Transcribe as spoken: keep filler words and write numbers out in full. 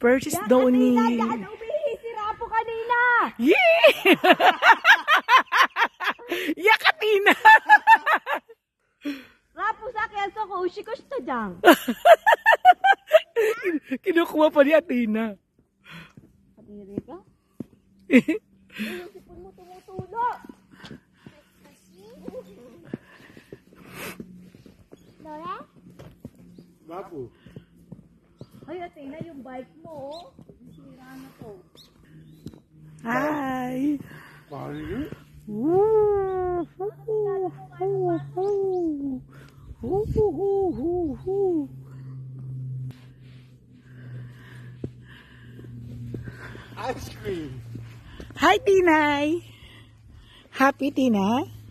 purchase daw ni... Daan umihi si Rapo kanina! Yeah! Yeah, Katina! Rapo sa akin, so ko, ushi ko siya dyan. Kinukuha pa ni Athena. Patiri ka? Yung sipon mo tumutulo. Lola? Bapo. Ay, Athena, yung bike mo, oh. Sira na to. Hi! Paano? Woo! Ice cream. Hi, Tinay! Happy, Tina?